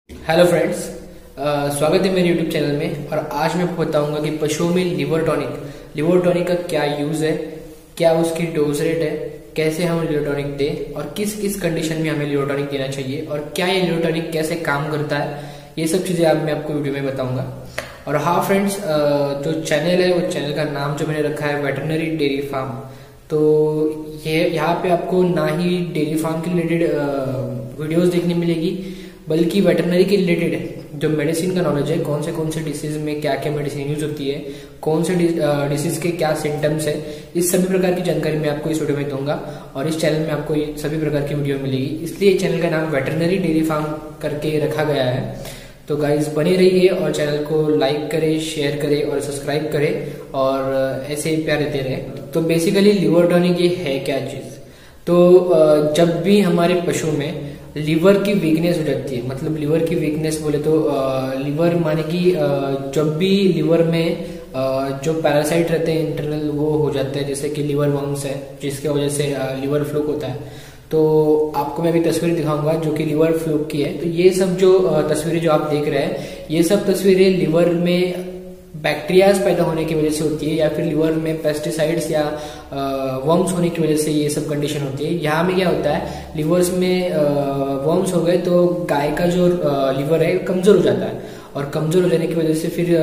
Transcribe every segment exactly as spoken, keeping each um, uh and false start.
Hello friends, स्वागत है मेरे यूट्यूब चैनल में। और आज मैं आपको बताऊंगा कि पशुओं में लिवर टॉनिक लिवर टॉनिक का क्या यूज है, क्या उसकी डोज रेट है, कैसे हम लिवर टॉनिक दें और किस किस कंडीशन में हमें लिवर टॉनिक देना चाहिए और क्या ये लिवर टॉनिक कैसे काम करता है, ये सब चीजें आज मैं आपको वीडियो में बताऊंगा। और हाँ फ्रेंड्स, जो चैनल है वो चैनल का नाम जो मैंने रखा है वेटरनरी डेयरी फार्म। तो ये यहाँ पे आपको ना ही डेयरी फार्म के रिलेटेड वीडियोस देखने मिलेगी, बल्कि वेटरनरी के रिलेटेड जो मेडिसिन का नॉलेज है, कौन से कौन से डिसीज में क्या क्या मेडिसिन यूज होती है, कौन से डिसीज के क्या सिम्टम्स है, इस सभी प्रकार की जानकारी मैं आपको इस वीडियो में दूंगा। और इस चैनल में आपको ये सभी प्रकार की वीडियो मिलेगी, इसलिए चैनल का नाम वेटरनरी डेयरी फार्म करके रखा गया है। तो गाइज बने रहिए और चैनल को लाइक करें, शेयर करें और सब्सक्राइब करें और ऐसे ही प्यार देते रहे। तो बेसिकली लिवर टॉनिक ये है क्या चीज? तो जब भी हमारे पशु में लिवर की वीकनेस हो जाती है, मतलब लिवर की वीकनेस बोले तो लिवर माने कि जब भी लिवर में जो पैरासाइट रहते हैं इंटरनल वो हो जाते हैं, जैसे कि लिवर वर्म्स है जिसके वजह से लिवर फ्लूक होता है। तो आपको मैं अभी तस्वीर दिखाऊंगा जो कि लिवर फ्लूक की है। तो ये सब जो तस्वीरें जो आप देख रहे हैं, ये सब तस्वीरें लिवर में बैक्टीरियाज पैदा होने की वजह से होती है, या फिर लिवर में पेस्टिसाइड्स या वर्म्स होने की वजह से ये सब कंडीशन होती है। यहाँ में क्या होता है, लिवर्स में वर्म्स हो गए तो गाय का जो लिवर है कमजोर हो जाता है, और कमजोर हो जाने की वजह से फिर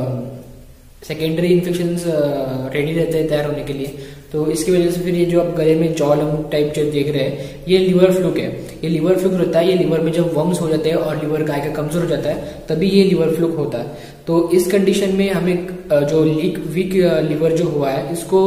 सेकेंडरी इन्फेक्शंस रेडी रहते हैं तैयार होने के लिए। तो इसकी वजह से फिर ये जो आप गले में जॉलम टाइप जो देख रहे हैं, ये लिवर फ्लूक है। ये लिवर फ्लूक होता है, ये लिवर में जब वर्म्स हो जाते हैं और लिवर गाय का कमजोर हो जाता है, तभी ये लिवर फ्लूक होता है। तो इस कंडीशन में हमें जो लीक वीक लिवर जो हुआ है, इसको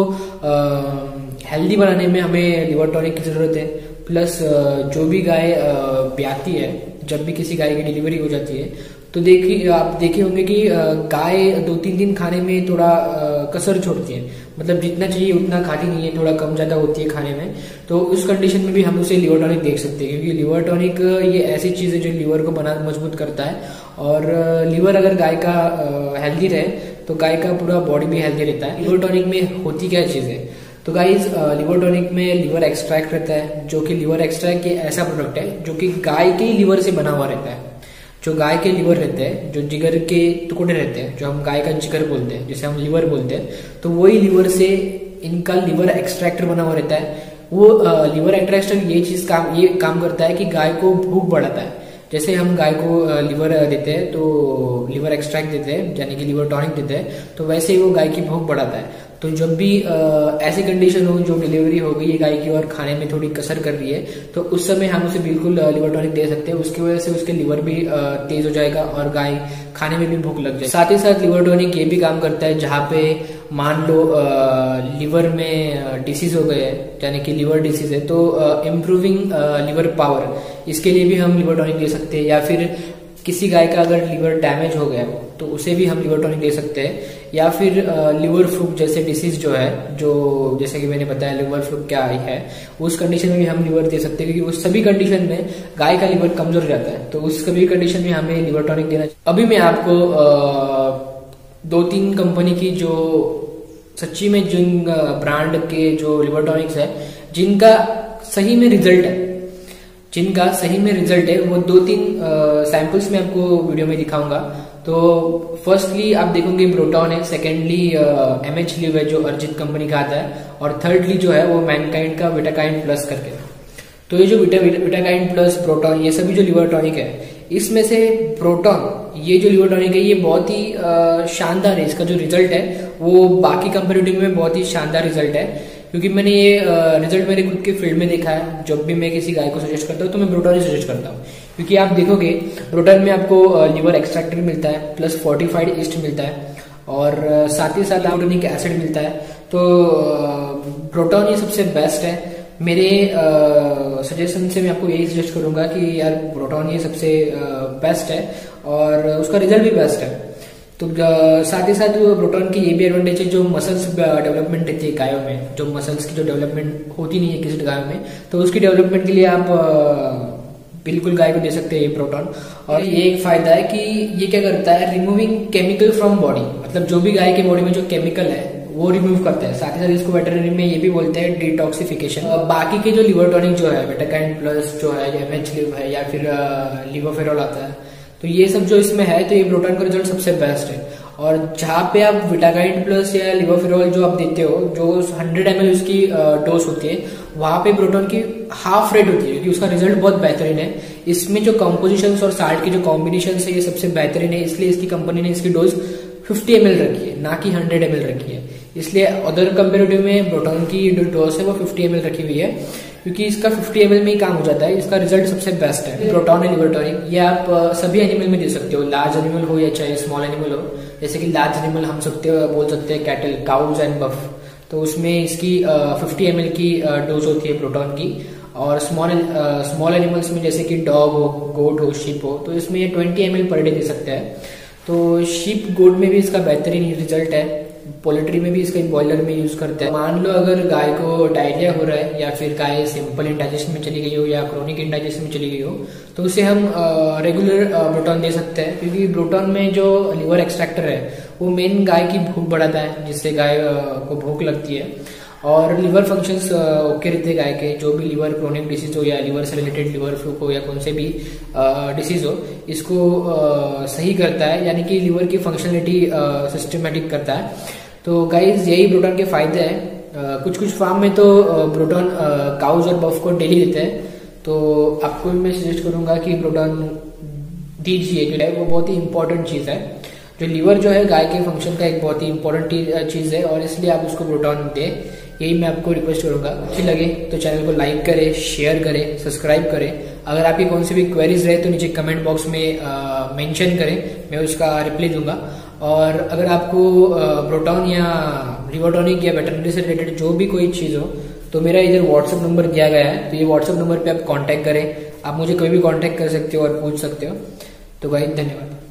हेल्दी बनाने में हमें लिवर टॉनिक की जरूरत है। प्लस जो भी गाय ब्याती है, जब भी किसी गाय की डिलीवरी हो जाती है, तो देखिए आप देखे होंगे कि गाय दो तीन दिन खाने में थोड़ा कसर छोड़ती है, मतलब जितना चाहिए उतना खाती नहीं है, थोड़ा कम ज्यादा होती है खाने में। तो उस कंडीशन में भी हम उसे लिवर टॉनिक देख सकते हैं, क्योंकि लिवर टॉनिक ये ऐसी चीज है जो लिवर को बना मजबूत करता है। और लिवर अगर गाय का हेल्दी रहे तो गाय का पूरा बॉडी भी हेल्दी रहता है। लिवर टॉनिक में होती क्या चीज है? तो गाइज लिवर टॉनिक में लिवर एक्सट्रैक्ट रहता है, जो कि लिवर एक्सट्रैक्ट ये ऐसा प्रोडक्ट है जो कि गाय के ही लिवर से बना हुआ रहता है। जो गाय के लिवर रहते हैं, जो जिगर के टुकड़े रहते हैं, जो हम गाय का जिगर बोलते हैं, जिसे हम लिवर बोलते हैं, तो वही लिवर से इनका लिवर एक्सट्रैक्टर बना हुआ रहता है। वो लिवर एक्सट्रैक्टर ये चीज काम ये काम करता है कि गाय को भूख बढ़ाता है। जैसे हम गाय को लिवर देते हैं तो लिवर एक्सट्रैक्ट देते हैं, यानी कि लिवर टॉनिक देते हैं, तो वैसे ही वो गाय की भूख बढ़ाता है। तो जब भी ऐसी कंडीशन हो, जो डिलीवरी हो गई है गाय की और खाने में थोड़ी कसर कर रही है, तो उस समय हम उसे बिल्कुल लिवर टॉनिक दे सकते हैं। उसकी वजह से उसके लिवर भी तेज हो जाएगा और गाय खाने में भी भूख लग जाएगी। साथ ही साथ लिवर टॉनिक ये भी काम करता है, जहाँ पे मान लो लिवर में डिसीज हो गए है, यानी कि लिवर डिसीज है, तो इम्प्रूविंग लिवर पावर, इसके लिए भी हम लिवर टॉनिक दे सकते हैं। या फिर किसी गाय का अगर लिवर डैमेज हो गया तो उसे भी हम लिवर टॉनिक दे सकते हैं। या फिर लिवर फ्लूक जैसे डिसीज जो है, जो जैसे कि मैंने बताया लिवर फ्लूक क्या है, उस कंडीशन में भी हम लिवर दे सकते हैं, क्योंकि उस सभी कंडीशन में गाय का लिवर कमजोर जाता है, तो उस सभी कंडीशन में हमें लिवर टॉनिक देना चाहिए। अभी मैं आपको दो तीन कंपनी की जो सच्ची में जिन ब्रांड के जो लिवर टॉनिक्स है, जिनका सही में रिजल्ट है जिनका सही में रिजल्ट है वो दो तीन सैंपल्स में आपको वीडियो में दिखाऊंगा। तो फर्स्टली आप देखोगे प्रोटॉन है, सेकेंडली एम एच लिव है जो अर्जित कंपनी का आता है, और थर्डली जो है वो मैनकाइंड का विटाकाइंड प्लस करके। तो ये जो विटा विटाकाइंड प्लस प्रोटॉन, ये सभी जो लिवर टॉनिक है, इसमें से प्रोटॉन ये जो लिवर टॉनिक है ये बहुत ही शानदार है। इसका जो रिजल्ट है वो बाकी कंपेरेटिव में बहुत ही शानदार रिजल्ट है, क्योंकि मैंने ये रिजल्ट मेरे खुद के फील्ड में देखा है। जब भी मैं किसी गाय को सजेस्ट करता हूँ तो मैं प्रोटॉन ही सजेस्ट करता हूँ, क्योंकि आप देखोगे प्रोटॉन में आपको लिवर एक्सट्रैक्टर मिलता है, प्लस फोर्टिफाइड ईस्ट मिलता है, और साथ ही साथ लाउडोनिक एसिड मिलता है। तो प्रोटॉन ये सबसे बेस्ट है। मेरे सजेशन से मैं आपको यही सजेस्ट करूंगा कि यार प्रोटॉन ये सबसे बेस्ट है और उसका रिजल्ट भी बेस्ट है। तो साथ ही साथ प्रोटॉन की ये भी एडवांटेज है, जो मसल्स डेवलपमेंट रहती है गायों में, जो मसल्स की जो डेवलपमेंट होती नहीं है किसी गायों में, तो उसकी डेवलपमेंट के लिए आप बिल्कुल गाय को दे सकते हैं ये प्रोटॉन। और ये एक फायदा है कि ये क्या करता है, रिमूविंग केमिकल फ्रॉम बॉडी, मतलब जो भी गाय के बॉडी में जो केमिकल है वो रिमूव करता है। साथ ही साथ इसको वेटरनरी में ये भी बोलते हैं डिटॉक्सिफिकेशन। बाकी के जो लिवर टॉनिक जो है, विटाकाइन प्लस जो है, एम एच लिव है, या फिर लिवोफेरॉल आता है, तो ये सब जो इसमें है, तो ये प्रोटॉन का रिजल्ट सबसे बेस्ट है। और जहाँ पे आप विटागाइड प्लस या लिवोफिरोल जो आप देते हो, जो हंड्रेड एम एल उसकी डोज होती है, वहां पे प्रोटॉन की हाफ रेट होती है, क्योंकि उसका रिजल्ट बहुत बेहतरीन है। इसमें जो कॉम्पोजिशन और साल्ट की जो कॉम्बिनेशन है ये सबसे बेहतरीन है, इसलिए इसकी कंपनी ने इसकी डोज फिफ्टी एम एल रखी है, ना कि हंड्रेड एम एल रखी है। इसलिए अदर कंपेरेटिव में प्रोटॉन की जो डोज है वो फिफ्टी एम एल रखी हुई है, क्योंकि इसका फिफ्टी एम एल में ही काम हो जाता है। इसका रिजल्ट सबसे बेस्ट है। प्रोटॉन है लिवर टॉनिक, ये आप सभी एनिमल में दे सकते हो, लार्ज एनिमल हो या चाहे स्मॉल एनिमल हो। जैसे कि लार्ज एनिमल हम सकते बोल सकते हैं कैटल, काउज एंड बफ, तो उसमें इसकी फिफ्टी एम एल की डोज होती है प्रोटॉन की। और स्मॉल स्मॉल एनिमल्स में जैसे कि डॉग हो, गोट हो, शीप हो, तो इसमें ये twenty M L per day दे सकते हैं। तो शीप गोट में भी इसका बेहतरीन रिजल्ट है। पोल्ट्री में भी इसका बॉयलर में यूज करते हैं। मान लो अगर गाय को डायरिया हो रहा है, या फिर गाय सिंपल इंडाइजेशन में चली गई हो या क्रोनिक इंडाइजेशन में चली गई हो, तो उसे हम रेगुलर प्रोटॉन दे सकते हैं, क्योंकि प्रोटॉन में जो लिवर एक्सट्रैक्टर है वो मेन गाय की भूख बढ़ाता है, जिससे गाय को भूख लगती है। और लिवर फंक्शंस ओके रहते हैं गाय के, जो भी लिवर क्रोनिक डिसीज हो या लिवर से रिलेटेड लिवर फ्लूक हो या कौन से भी डिसीज हो, इसको आ, सही करता है, यानी कि लिवर की फंक्शनलिटी सिस्टमेटिक करता है। तो गाइज यही प्रोटॉन के फायदे हैं। कुछ कुछ फार्म में तो प्रोटॉन काउज और बफ को डेली देते हैं, तो आपको मैं सजेस्ट करूंगा कि प्रोटॉन दीजिए, जो है वो बहुत ही इंपॉर्टेंट चीज है। जो लिवर जो है गाय के फंक्शन का एक बहुत ही इंपॉर्टेंट चीज है, और इसलिए आप उसको प्रोटॉन दें, यही मैं आपको रिक्वेस्ट करूंगा। अच्छी लगे तो चैनल को लाइक करें, शेयर करें, सब्सक्राइब करें। अगर आपकी कौन सी भी क्वेरीज रहे तो नीचे कमेंट बॉक्स में मेंशन करें, मैं उसका रिप्लाई दूंगा। और अगर आपको प्रोटॉन या लिवर टॉनिक या वेटरनरी से रिलेटेड जो भी कोई चीज हो, तो मेरा इधर व्हाट्सएप नंबर दिया गया है, तो ये व्हाट्सएप नंबर पे आप कांटेक्ट करें। आप मुझे कोई भी कांटेक्ट कर सकते हो और पूछ सकते हो। तो भाई धन्यवाद।